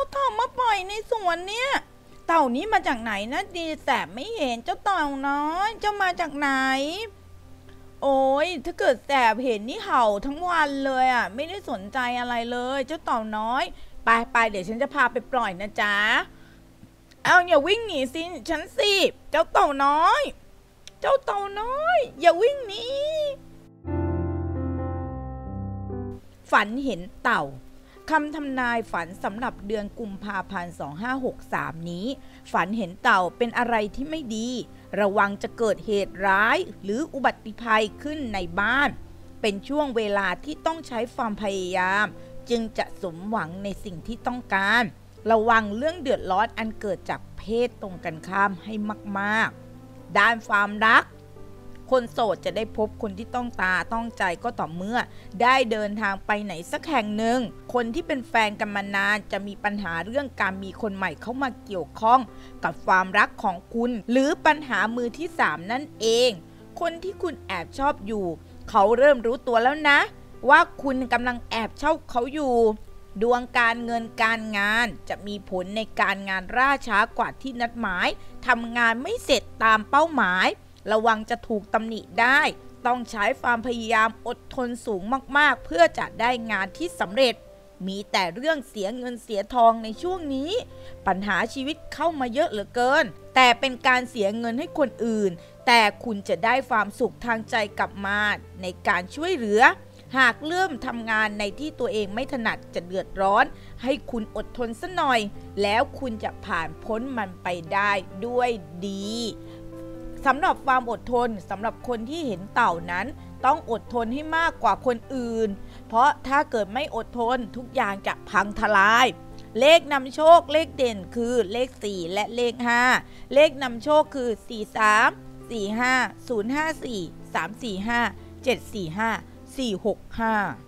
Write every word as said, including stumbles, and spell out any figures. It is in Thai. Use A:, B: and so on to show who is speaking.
A: เต่ามาปล่อยในสวนเนี่ยเต่านี้มาจากไหนนะดีแสบไม่เห็นเจ้าเต่าน้อยเจ้ามาจากไหนโอ้ยถ้าเกิดแสบเห็นนี่เห่าทั้งวันเลยอ่ะไม่ได้สนใจอะไรเลยเจ้าเต่าน้อยไปไปเดี๋ยวฉันจะพาไปปล่อยนะจ๊ะเอาอย่าวิ่งหนีสิฉันสิเจ้าเต่าน้อยเจ้าเต่าน้อยอย่าวิ่งหนีฝันเห็นเต่าคำทำนายฝันสำหรับเดือนกุมภาพันธ์สองห้าหกสามนี้ฝันเห็นเต่าเป็นอะไรที่ไม่ดีระวังจะเกิดเหตุร้ายหรืออุบัติภัยขึ้นในบ้านเป็นช่วงเวลาที่ต้องใช้ความพยายามจึงจะสมหวังในสิ่งที่ต้องการระวังเรื่องเดือดร้อนอันเกิดจากเพศตรงกันข้ามให้มากๆด้านความรักคนโสดจะได้พบคนที่ต้องตาต้องใจก็ต่อเมื่อได้เดินทางไปไหนสักแห่งหนึ่งคนที่เป็นแฟนกันมานานจะมีปัญหาเรื่องการมีคนใหม่เข้ามาเกี่ยวข้องกับความรักของคุณหรือปัญหามือที่สามนั่นเองคนที่คุณแอบชอบอยู่เขาเริ่มรู้ตัวแล้วนะว่าคุณกำลังแอบชอบเขาอยู่ดวงการเงินการงานจะมีผลในการงานล่าช้ากว่าที่นัดหมายทำงานไม่เสร็จตามเป้าหมายระวังจะถูกตำหนิได้ต้องใช้ความพยายามอดทนสูงมากๆเพื่อจะได้งานที่สำเร็จมีแต่เรื่องเสียเงินเสียทองในช่วงนี้ปัญหาชีวิตเข้ามาเยอะเหลือเกินแต่เป็นการเสียเงินให้คนอื่นแต่คุณจะได้ความสุขทางใจกลับมาในการช่วยเหลือหากเริ่มทำงานในที่ตัวเองไม่ถนัดจะเดือดร้อนให้คุณอดทนสักหน่อยแล้วคุณจะผ่านพ้นมันไปได้ด้วยดีสำหรับความอดทนสำหรับคนที่เห็นเต่านั้นต้องอดทนให้มากกว่าคนอื่นเพราะถ้าเกิดไม่อดทนทุกอย่างจะพังทลายเลขนำโชคเลขเด่นคือเลขสี่และเลขห้าเลขนำโชคคือสี่ สาม สี่ ห้า ศูนย์ ห้า สี่ สาม สี่ ห้า เจ็ด สี่ ห้า สี่ หก ห้า